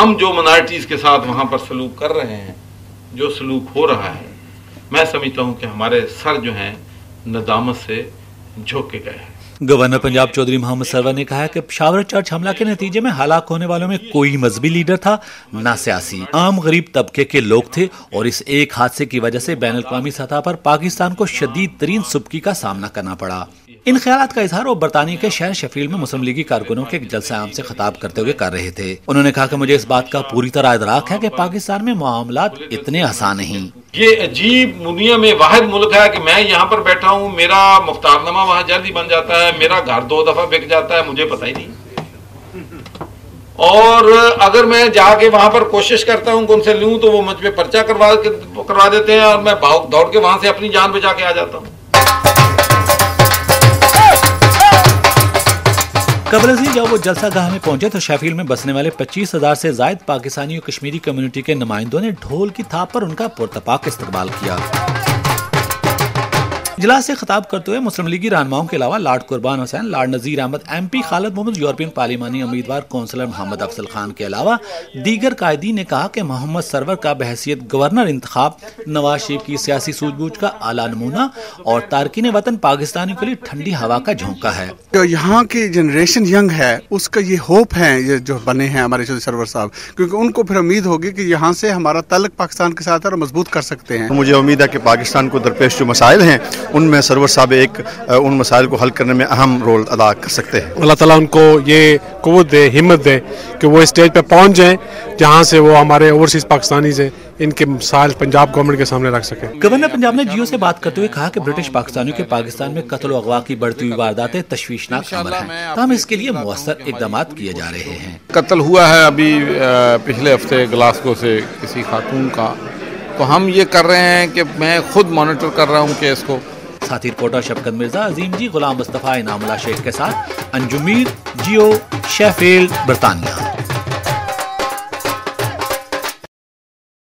ہم جو minorities کے ساتھ وہاں پر سلوک کر رہے ہیں، جو سلوک ہو رہا ہے، میں سمجھتا ہوں کہ ہمارے سر جو ہیں ندامت سے جھک کے گئے ہیں۔ گورنر پنجاب چودھری محمد سرور نے کہا کہ پشاور چرچ حملہ کے نتیجے میں ہلاک ہونے والوں میں کوئی مذہبی لیڈر تھا نہ سیاسی، عام غریب طبقے کے لوگ تھے، اور اس ایک حادثے کی وجہ سے بین الاقوامی سطح پر پاکستان کو شدید ترین سبکی کا سامنا کرنا پڑا۔ ان خیالات کا اظہار وہ برطانیہ کے شہر شیفیلڈ میں مسلم لیگی کارکنوں کے ایک جلسہ عام سے خطاب کرتے ہوئے کر رہے تھے۔ انہوں نے کہا کہ مجھے اس بات کا پوری طرح ادراک ہے کہ پاکستان میں معاملات اتنے آسان نہیں۔ یہ عجیب دنیا میں واحد ملک ہے کہ میں یہاں پر بیٹھا ہوں، میرا مختارنامہ وہاں جلدی بن جاتا ہے، میرا گھر 2 دفعہ بک جاتا ہے، مجھے پتہ ہی نہیں۔ اور اگر میں جا کے وہاں پر کوشش کرتا ہوں کہ ان سے لوں تو وہ مجھ پہ پرچہ کروا دیتے ہیں، اور میں دوڑ کے وہاں سے اپنی جان بچا کے آ جاتا ہوں۔ قبل ازیں جب وہ جلسہ گاہ میں پہنچے تو شیفیلڈ میں بسنے والے 25,000 سے زائد پاکستانی اور کشمیری کمیونٹی کے نمائندوں نے ڈھول کی تھاپ پر ان کا پرتپاک استقبال کیا۔ اجلاس سے خطاب کرتے ہوئے مسلم لیگی رہنماؤں کے علاوہ lord Qurban Hussain, lord Nazir Ahmed MP، Khalid Muhammad European پارلیمانی امیدوار کونسلر محمد افضل خان کے علاوہ دیگر قائدین نے کہا کہ محمد سرور کا بحیثیت گورنر انتخاب نواز شریف کی سیاسی سوجھ بوجھ کا اعلیٰ نمونہ اور تارکین وطن پاکستانیوں کے لیے ٹھنڈی ہوا کا جھونکا ہے۔ جو یہاں کی جنریشن ینگ ہے اس کا یہ ہوپ ہے، یہ جو بنے ہیں ہمارے چودھری سرور صاحب، کیونکہ ان کو پھر امید ہوگی کہ یہاں سے ہمارا تعلق پاکستان کے ساتھ اور مضبوط کر سکتے ہیں۔ مجھے امید ہے کہ پاکستان کو درپیش جو مسائل ہیں ان میں سرور صاحب ایک ان مسائل کو حل کرنے میں اہم رول ادا کر سکتے ہیں۔ اللہ تعالیٰ ان کو یہ قوت دے، ہمت دے کہ وہ اسٹیج پہ پہنچ جائیں جہاں سے وہ ہمارے اوورسیز پاکستانیز ہیں ان کے مسائل پنجاب گورنمنٹ کے سامنے رکھ سکیں۔ گورنر پنجاب نے جیو سے بات کرتے ہوئے کہا کہ برٹش پاکستانیوں کے پاکستان میں قتل و اغوا کی بڑھتی ہوئی وارداتیں تشویشناک عمل ہیں، تاہم اس کے لیے مؤثر اقدامات کیے جا رہے ہیں۔ قتل ہوا ہے ابھی پچھلے ہفتے گلاسگو سے کسی خاتون کا، تو ہم یہ کر رہے ہیں کہ میں خود مانیٹر کر رہا ہوں کیس کو۔ ساتھی رپورٹر شفقت مرزا، عظیم جی، غلام مصطفیٰ، انعام اللہ شیخ کے ساتھ انجمیر، جیو، شیفیلڈ، برطانیہ۔